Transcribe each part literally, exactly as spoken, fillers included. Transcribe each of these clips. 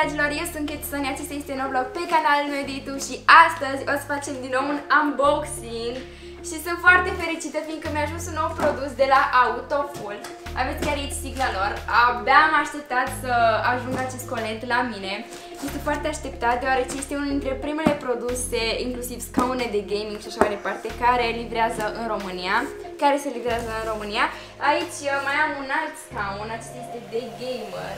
dragilor, eu sunt Ketson, acesta este un nou vlog pe canalul meu de YouTube și astăzi o să facem din nou un unboxing și sunt foarte fericită fiindcă mi-a ajuns un nou produs de la Autofull. Aveți chiar aici sigla lor. Abia am așteptat să ajungă acest colent la mine. Este foarte așteptat deoarece este unul dintre primele produse, inclusiv scaune de gaming și așa mai departe, care livrează în România. Care se livrează în România. Aici mai am un alt scaun, acesta este de gamer.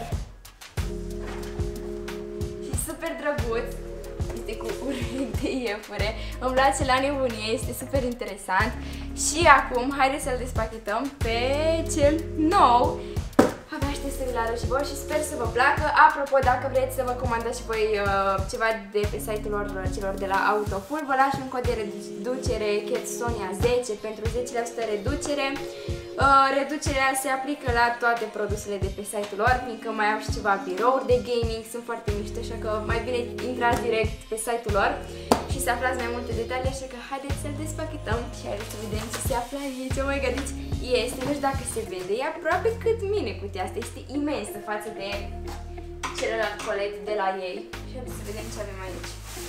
Super drăguț, este cu urechi de iepure, îmi place la nebunie, este super interesant. Și acum, haideți să-l despachetăm pe cel nou. Abia aștept să vi-l arăt și voi și sper să vă placă. Apropo, dacă vreți să vă comandați și voi uh, ceva de pe site-ul lor celor de la Autofull, vă las un cod de reducere Ketsonia zece pentru zece la sută reducere. Uh, reducerea se aplică la toate produsele de pe site-ul lor, fiindcă mai au și ceva birouri de gaming, sunt foarte mișto, așa că mai bine intrați direct pe site-ul lor și să aflați mai multe detalii, așa că haideți să-l despachetăm și haideți să vedem ce se află aici. Oh my god, deci este, nu știu dacă se vede, e aproape cât mine cutia asta, este imensă față de celălalt colet de la ei. Și haideți să vedem ce avem aici.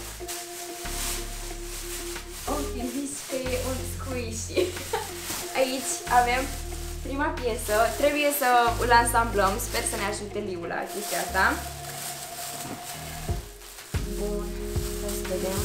Oh, fiți că e un squishy. Aici avem prima piesă, trebuie să îl ansamblăm, sper să ne ajute Liu la chestia asta. Bun, să vedem.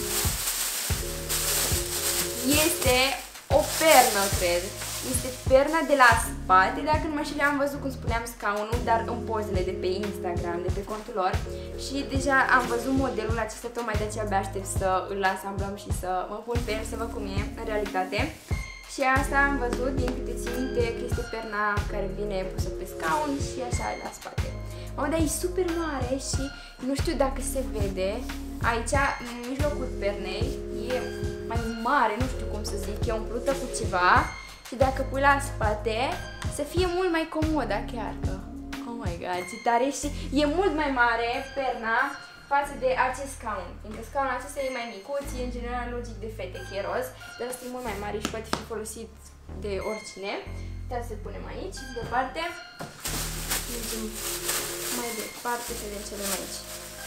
Este o pernă, cred. Este perna de la spate, dacă nu mă știu, am văzut, cum spuneam, scaunul, dar în pozele de pe Instagram, de pe contul lor. Și deja am văzut modelul acesta, tocmai de aceea abia aștept să îl asamblăm și să mă pun pe el, să văd cum e în realitate. Și asta am văzut, din câte țin minte, că este perna care vine pusă pe scaun și așa la spate. Mamă, dar e super mare și nu știu dacă se vede. Aici, în mijlocul pernei, e mai mare, nu știu cum să zic, e umplută cu ceva. Și dacă pui la spate, să fie mult mai comodă chiar că. Oh my god, ce tare! Și e mult mai mare perna față de acest scaun, fiindcă scaunul acesta e mai micuț, e în general logic de fete, că e roz, dar asta e mult mai mare și poate fi folosit de oricine. Trebuie să-l punem aici, deoparte. Mergem mai departe să vedem ce avem aici.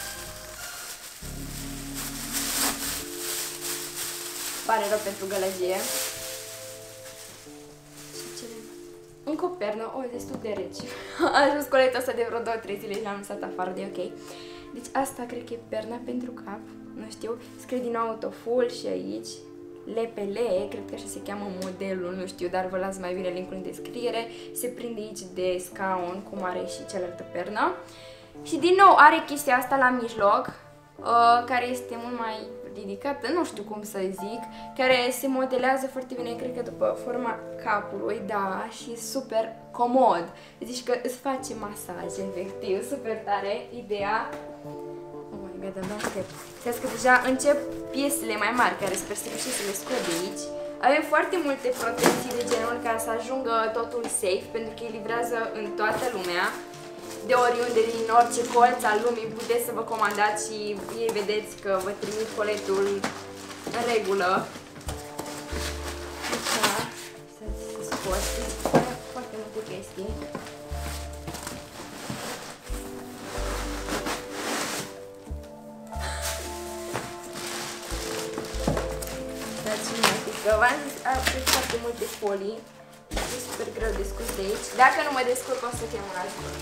Pare rău pentru gălăgie. Și ce avem? Încă o pernă, o, destul de reci. A ajuns coletul ăsta de vreo două trei zile și l-am lăsat afară de ok. Deci asta cred că e perna pentru cap, nu știu, scrie din nou Autofull și aici, lepele, cred că așa se cheamă modelul, nu știu, dar vă las mai bine linkul în descriere, se prinde aici de scaun, cum are și cealaltă pernă. Și din nou are chestia asta la mijloc, uh, care este mult mai ridicată, nu știu cum să zic, care se modelează foarte bine, cred că după forma capului, da, și e super comod. Deci că îți face masaj, efectiv, super tare ideea. Oh my god, abia aștept. Știți că deja încep piesele mai mari, care sper să reușesc să le scot de aici. Avem foarte multe protecții de genul ca să ajungă totul safe, pentru că îi livrează în toată lumea. De oriunde, din orice colț al lumii, puteți să vă comandați și ei vedeți că vă trimit coletul în regulă. Așa, să-ți scoți, foarte multe chestii. Dați un pic, că v-am zis, are foarte multe folii. E super greu de scos de aici. Dacă nu mă descurc, o să chem un ajutor.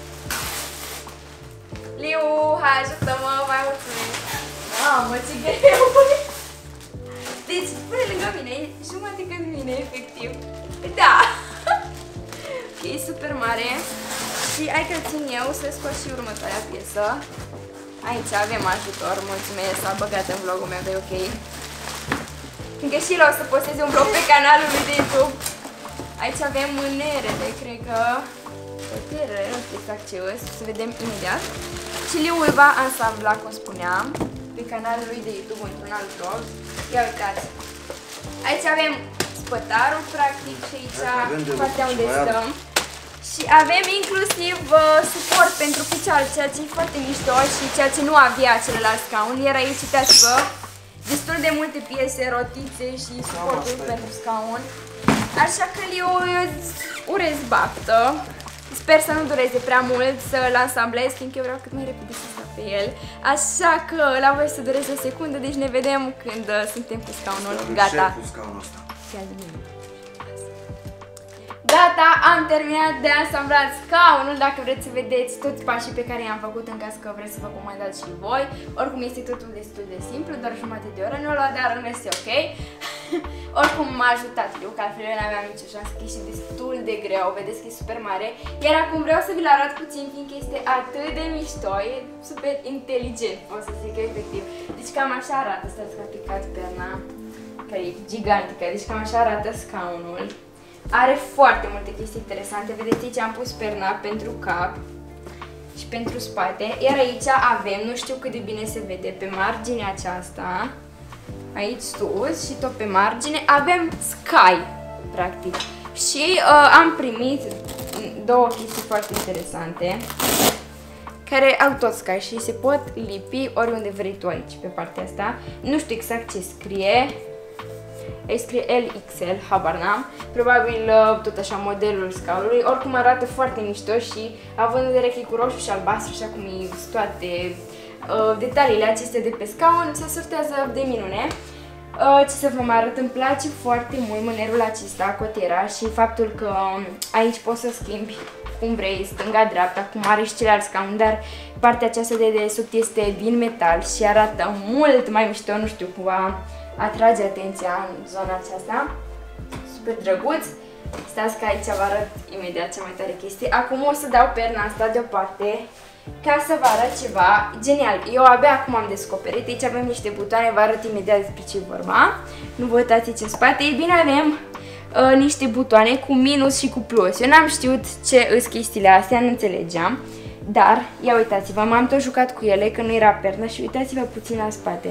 Liu, hai, ajută-mă, mai mulțumesc! Mamă, ce greu! Deci, pune lângă mine, e jumătate cât mine, efectiv. Da! Ok, e super mare. Și hai că țin eu să scot și următoarea piesă. Aici avem ajutor, mulțumesc, s-a băgat în vlogul meu, de ok. Fiindcă și el o să posteze un vlog pe canalul lui de YouTube. Aici avem mânerele, cred că... Putere, nu știu exact ce o să vedem imediat. Și Liu îl va ansambla, cum spuneam, pe canalul lui de YouTube într-un alt vlog. Ia uitați! Aici avem spătarul, practic, și aici partea unde stăm. Și avem inclusiv uh, suport pentru picioare, ceea ce e foarte mișto și ceea ce nu avea celălalt scaun. Iar aici, uitați-vă, destul de multe piese, rotițe și suporturi pentru scaun. Așa că eu îți urez baftă. Sper să nu dureze prea mult să-l ansamblez, fiindcă eu vreau cât mai repede să stau. pe el. Așa că la voi să doresc o secundă, deci ne vedem când uh, suntem cu scaunul. Gata. Cu scaunul ăsta. Gata, am terminat de ansamblat scaunul. Dacă vreți să vedeți toți pașii pe care i-am făcut, în caz că vreți să vă comandați și voi. Oricum este totul destul de simplu, doar jumătate de oră ne-o luat, dar în rest e ok. Oricum m-a ajutat eu, că altfel eu n-aveam nicio șansă, că e și destul de greu, vedeți că e super mare. Iar acum vreau să vi-l arăt puțin, fiindcă este atât de mișto, e super inteligent, pot să zic efectiv. Deci cam așa arată, stați că a picat perna, care e gigantică, deci cam așa arată scaunul. Are foarte multe chestii interesante, vedeți aici am pus perna pentru cap și pentru spate, iar aici avem, nu știu cât de bine se vede, pe marginea aceasta, aici sus și tot pe margine, avem Sky, practic. Și uh, am primit două chestii foarte interesante, care au tot Sky și se pot lipi oriunde vrei tu aici, pe partea asta. Nu știu exact ce scrie. Aici scrie L X L, habar n-am, probabil tot așa modelul scaunului, oricum arată foarte mișto și având în vedere că e cu roșu și albastru, așa cum e toate uh, detaliile acestea de pe scaun, se sortează de minune. Uh, ce să vă mai arăt, îmi place foarte mult mânerul acesta, cotiera, și faptul că aici poți să schimbi cum vrei, stânga-dreapta, cum are și celălalt scaun, dar partea aceasta de desubt este din metal și arată mult mai mișto, nu știu, cumva atrage atenția în zona aceasta. Super drăguț. Stați că aici vă arăt imediat cea mai tare chestie. Acum o să dau perna asta deoparte ca să vă arăt ceva genial. Eu abia acum am descoperit. Aici avem niște butoane, vă arăt imediat despre ce vorba. Nu vă uitați aici în spate. Ei bine, avem uh, niște butoane cu minus și cu plus. Eu n-am știut ce îs chestiile astea, nu înțelegeam. Dar, ia uitați-vă, m-am tot jucat cu ele, că nu era pernă, și uitați-vă puțin la spate.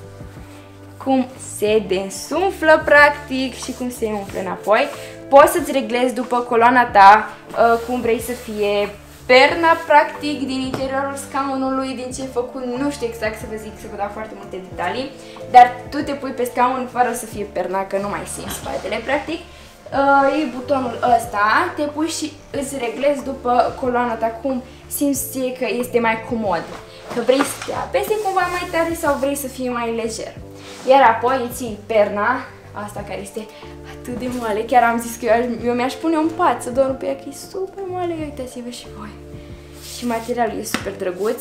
Cum se desumflă practic și cum se umflă înapoi. Poți să-ți reglezi după coloana ta uh, cum vrei să fie perna practic din interiorul scaunului, din ce e făcut, nu știu exact să vă zic, să vă dau foarte multe detalii, dar tu te pui pe scaun fără să fie perna, că nu mai simți spatele practic. Uh, iei butonul ăsta, te pui și îți reglezi după coloana ta cum simți ție că este mai comod, că vrei să te apese cumva mai tare sau vrei să fie mai lejer. Iar apoi îți iei perna asta care este atât de moale. Chiar am zis că eu, eu mi-aș pune un pat să dorm pe ea, că e super moale. Uitați-vă și voi. Și materialul e super drăguț.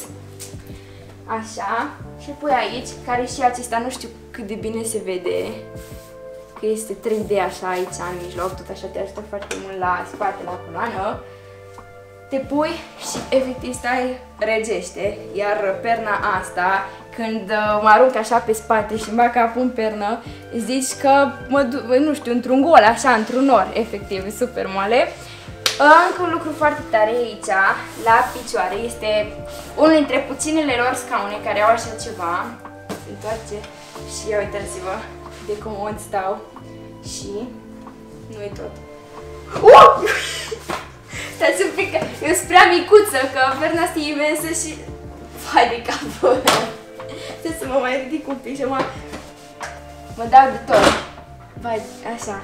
Așa. Și pui aici, care și acesta nu știu cât de bine se vede, că este trei D așa aici în mijloc, tot așa te ajută foarte mult la spate, la coloană. Te pui și efectiv stai, regește, iar perna asta, când mă arunc așa pe spate și îmi bag capul în pernă, zici că mă duc, nu știu, într-un gol, așa, într-un nor, efectiv, e super moale. Încă un lucru foarte tare aici, la picioare, este unul dintre puținele lor scaune care au așa ceva, se întoarce și ia uitați-vă de comod stau și nu-i tot. Uh! Stați un pic, eu sunt prea micuță, că perna asta e imensă și... Vai de capul! Trebuie să mă mai ridic un pic și mă... Mă dau de tot. Vai, așa.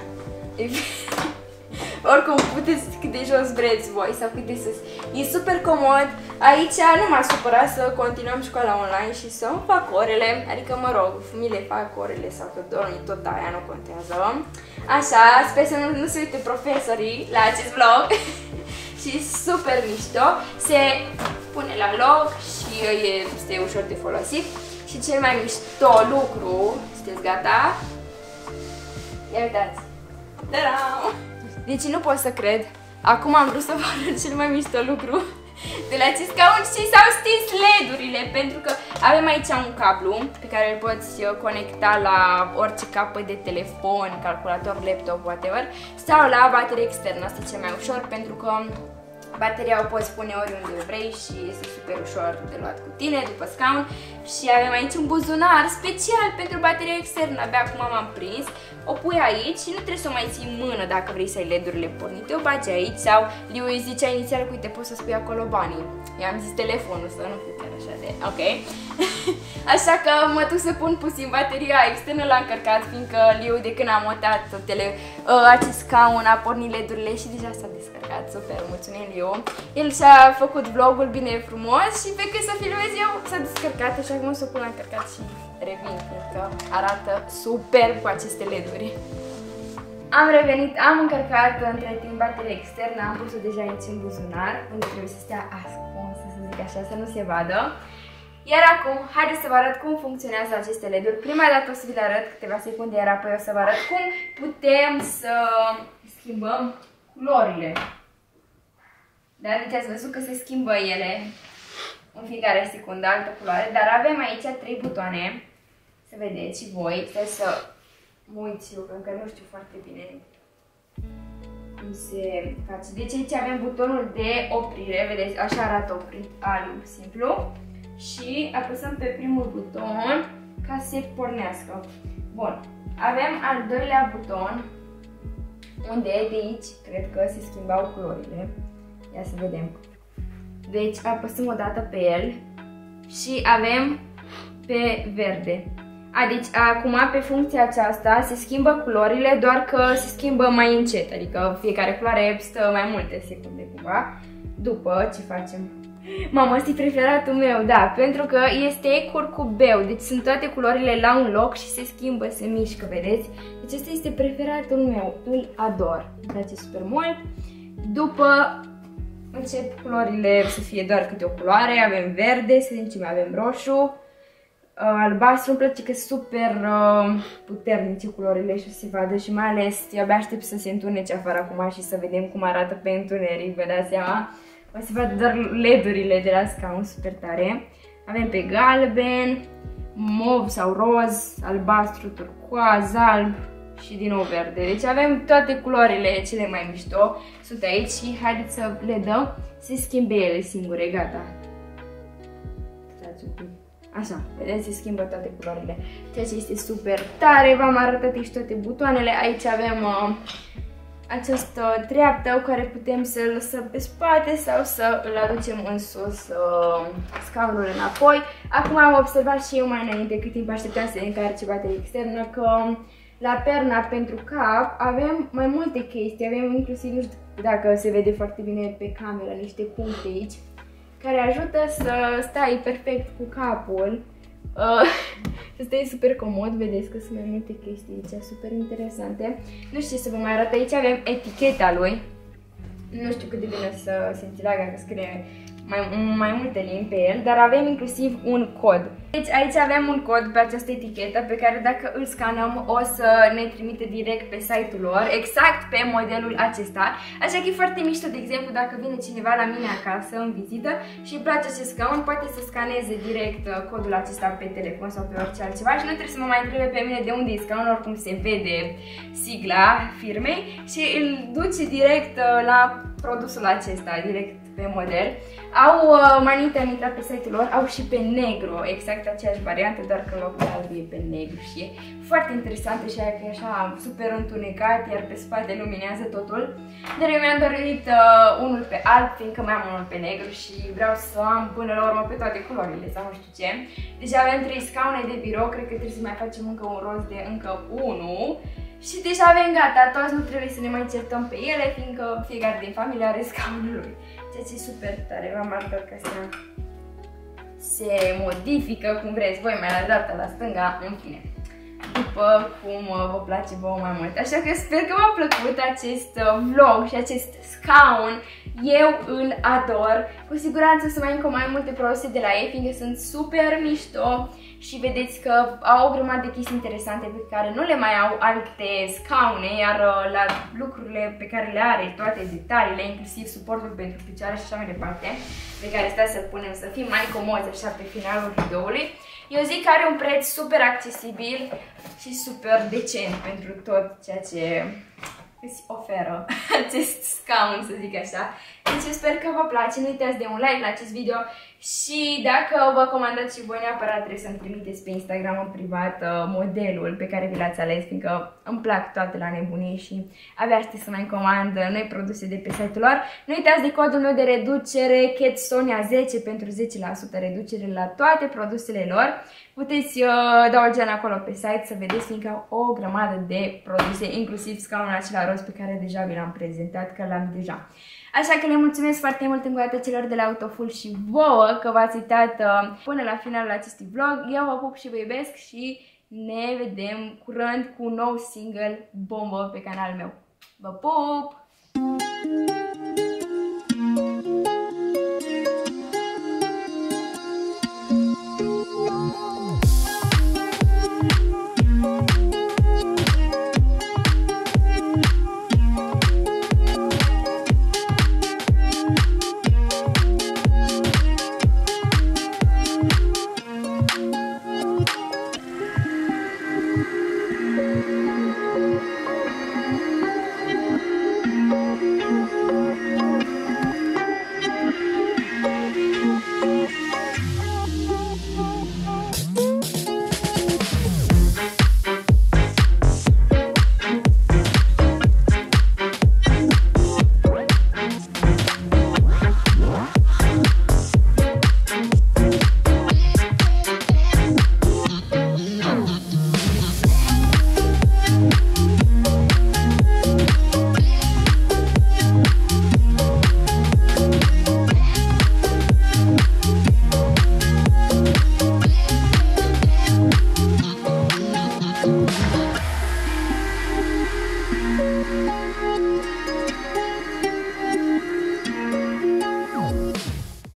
Oricum, puteți cât de jos vreți voi sau cât de sus. E super comod. Aici nu m-a supărat să continuăm școala online și să îmi fac orele. Adică, mă rog, mi le fac orele sau că dorm, tot aia nu contează. Așa, sper să nu, nu se uite profesorii la acest vlog. Și super mișto, se pune la loc și este ușor de folosit. Și cel mai mișto lucru, sunteți gata? Ia uitați! Ta-da! Deci nu pot să cred, acum am vrut să vă arăt cel mai mișto lucru de la acest scaun și s-au stins L E D-urile, pentru că avem aici un cablu pe care îl poți conecta la orice capăt de telefon, calculator, laptop, whatever, sau la baterie externă. Asta e cel mai ușor pentru că bateria o poți pune oriunde vrei și este super ușor de luat cu tine după scaun. Și avem aici un buzunar special pentru bateria externă, abia acum m-am prins. O pui aici și nu trebuie să o mai ții în mână dacă vrei să ai L E D-urile pornite, o bagi aici sau Liu îi zicea inițial că uite poți să spui acolo banii. I-am zis telefonul, să nu fiu chiar așa de... ok. Așa că mă duc să pun puțin bateria externă la încărcat, fiindcă Liu, de când am montat tele, uh, acest scaun, a pornit L E D-urile și deja s-a descărcat. Super, mulțumim Liu. El și-a făcut vlogul bine frumos și pe cât să filmez eu s-a descărcat, așa că mă să o pun la încărcat și revin, fiindcă arată superb cu aceste L E D-uri. Am revenit, am încărcat între timp bateria externă, am pus-o deja aici în buzunar, unde trebuie să stea ascunsă, să zic așa, să nu se vadă. Iar acum, haideți să vă arăt cum funcționează aceste L E D-uri. Prima dată o să vi le arăt câteva secunde, iar apoi o să vă arăt cum putem să schimbăm culorile. Da? Deci ați văzut că se schimbă ele în fiecare secundă, altă culoare, dar avem aici trei butoane, să vedeți și voi, stai să mă uit eu, că încă nu știu foarte bine cum se face. Deci aici avem butonul de oprire, vedeți, așa arată oprit, alb, simplu. Și apăsăm pe primul buton ca să se pornească. Bun, avem al doilea buton, unde de aici cred că se schimbau culorile. Ia să vedem. Deci apăsăm o dată pe el și avem pe verde. A, deci acum pe funcția aceasta se schimbă culorile, doar că se schimbă mai încet, adică fiecare culoare stă mai multe secunde cumva. După ce facem? Mamă, ăsta e preferatul meu, da, pentru că este curcubeu, deci sunt toate culorile la un loc și se schimbă, se mișcă, vedeți? Deci ăsta este preferatul meu, îl ador, îmi place super mult. După încep culorile să fie doar câte o culoare, avem verde, să vedem ce mai avem, roșu, albastru, îmi place că sunt super uh, puternice culorile și o să se vadă și mai ales, eu abia aștept să se întunece afară acum și să vedem cum arată pe întuneric, vă dați seama? O să vadă doar L E D-urile de la scaun, super tare. Avem pe galben, mov sau roz, albastru, turcoaz, alb și din nou verde. Deci avem toate culorile cele mai mișto, sunt aici și haideți să le dăm, se schimbe ele singure, gata. Stați un pic. Așa, vedeți, se schimbă toate culorile, ceea ce este super tare. V-am arătat aici toate butoanele, aici avem uh, această treaptă cu care putem să-l lăsăm pe spate sau să îl aducem în sus uh, scaunul înapoi. Acum am observat și eu mai înainte, cât timp așteptam să încarce bateria externă, că la perna pentru cap avem mai multe chestii, avem inclusiv, nu știu dacă se vede foarte bine pe cameră, niște puncte aici, care ajută să stai perfect cu capul, uh, să stai super comod, vedeți că sunt mai multe chestii aici, super interesante. Nu știu ce să vă mai arăt, aici avem eticheta lui, nu știu cât de bine să se înțeleagă că scrie mai, mai multe limbi pe el, dar avem inclusiv un cod. Deci aici avem un cod pe această etichetă pe care dacă îl scanăm o să ne trimite direct pe site-ul lor, exact pe modelul acesta. Așa că e foarte mișto, de exemplu, dacă vine cineva la mine acasă în vizită și îi place acest scaun, poate să scaneze direct codul acesta pe telefon sau pe orice altceva și nu trebuie să mă mai întrebe pe mine de unde e scaunul, oricum se vede sigla firmei și îl duce direct la produsul acesta, direct pe model. Au, mai înainte am intrat pe site-ul lor, au și pe negru, exact aceeași variantă, doar că în locul alb e pe negru și e foarte interesantă și aia că e așa super întunecat, iar pe spate luminează totul. Dar eu mi-am dorit uh, unul pe alb, fiindcă mai am unul pe negru și vreau să am până la urmă pe toate culorile sau nu știu ce. Deci avem trei scaune de birou, cred că trebuie să mai facem încă un roz de încă unul. Și deja avem gata, toți nu trebuie să ne mai certăm pe ele, fiindcă fiecare din familie are scaunul lui. Ceea ce e super tare, v-am arătat că astea se modifică cum vreți voi, mai la dreapta, la stânga, în fine. După cum vă place vouă mai mult. Așa că sper că v-a plăcut acest vlog și acest scaun. Eu îl ador. Cu siguranță să mai încă mai multe produse de la ei, fiindcă sunt super mișto. Și vedeți că au o grămadă de chestii interesante pe care nu le mai au alte scaune, iar la lucrurile pe care le are, toate detaliile, inclusiv suportul pentru picioare și așa mai departe, pe care stai să-l punem să fim mai comozi așa pe finalul videoului. Eu zic că are un preț super accesibil și super decent pentru tot ceea ce îți oferă acest scaun, să zic așa. Deci eu sper că vă place, nu uitați de un like la acest video Și dacă vă comandați și voi, neapărat trebuie să-mi trimiteți pe Instagram în privat modelul pe care vi l-ați ales, fiindcă îmi plac toate la nebunie și abia aștept să mai comand noi produse de pe site-ul lor. Nu uitați de codul meu de reducere CatSonia zece pentru zece la sută reducere la toate produsele lor. Puteți uh, da o geană acolo pe site să vedeți, fiindcă au o grămadă de produse, inclusiv scaunul acela roz pe care deja vi l-am prezentat, că l-am deja. Așa că le mulțumesc foarte mult încă o dată celor de la Autofull și vouă că v-ați uitat uh, până la finalul acestui vlog. Eu vă pup și vă iubesc și ne vedem curând cu un nou single bombă pe canalul meu. Vă pup!